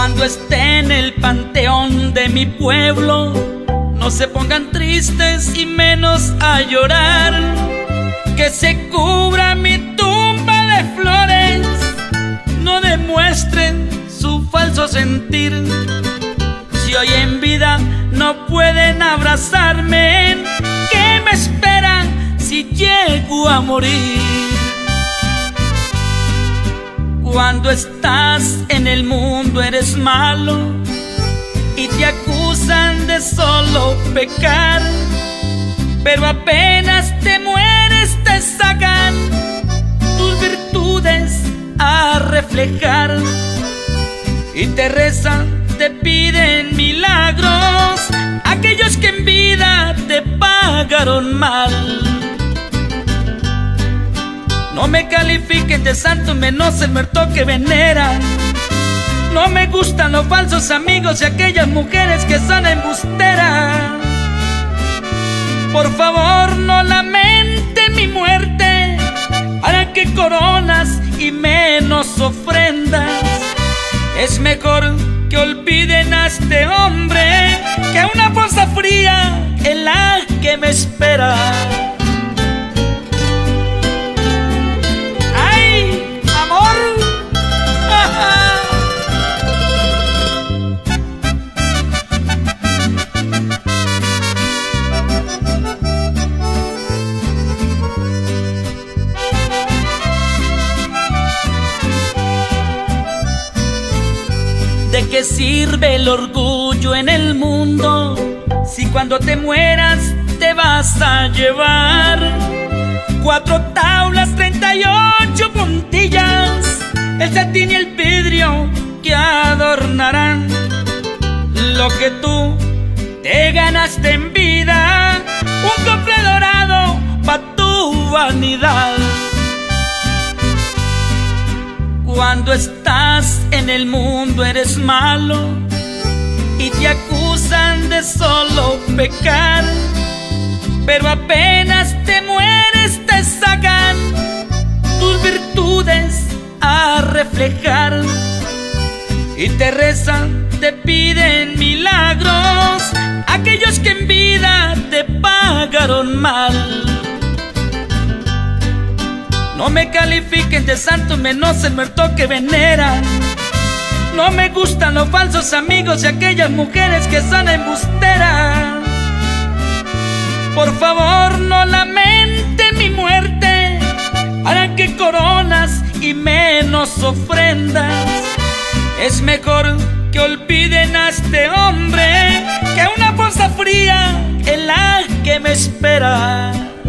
Cuando esté en el panteón de mi pueblo, no se pongan tristes y menos a llorar. Que se cubra mi tumba de flores, no demuestren su falso sentir. Si hoy en vida no pueden abrazarme, ¿qué me espera si llego a morir? Cuando estás en el mundo eres malo y te acusan de solo pecar, pero apenas te mueres te sacan tus virtudes a reflejar y te rezan, te piden milagros aquellos que en vida te pagaron mal. No me califiquen de santo, menos el muerto que veneran. No me gustan los falsos amigos y aquellas mujeres que son embusteras. Por favor, no lamente mi muerte, harán que coronas y menos ofrendas. Es mejor que olviden a este hombre que a una fosa fría en la que me espera. ¿De qué sirve el orgullo en el mundo si cuando te mueras te vas a llevar 4 tablas, 38 puntillas, el satín y el vidrio que adornarán lo que tú te ganaste en vida? Un cofre dorado pa' tu vanidad. Cuando estás en el mundo eres malo y te acusan de solo pecar, pero apenas te mueres te sacan tus virtudes a reflejar y te rezan, te piden milagros aquellos que en vida te pagaron mal. No me califiquen de santo, menos el muerto que veneran. No me gustan los falsos amigos y aquellas mujeres que son embusteras. Por favor, no lamente mi muerte, harán que coronas y menos ofrendas. Es mejor que olviden a este hombre que a una fosa fría en la que me espera.